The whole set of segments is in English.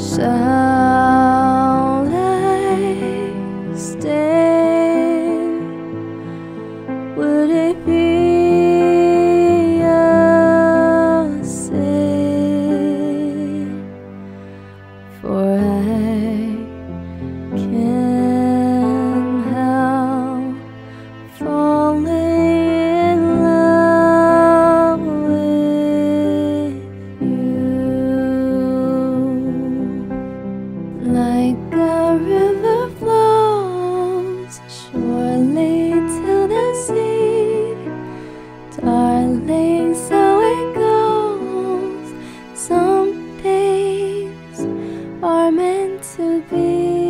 Shall I stay? Would it be a sin? For I can't help falling in love with you. Like a river flows surely to the sea, darling, so it goes. Some things are meant to be.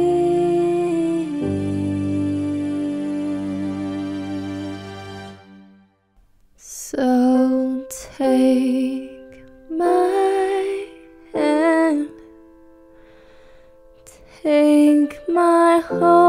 So take my hand, take my heart.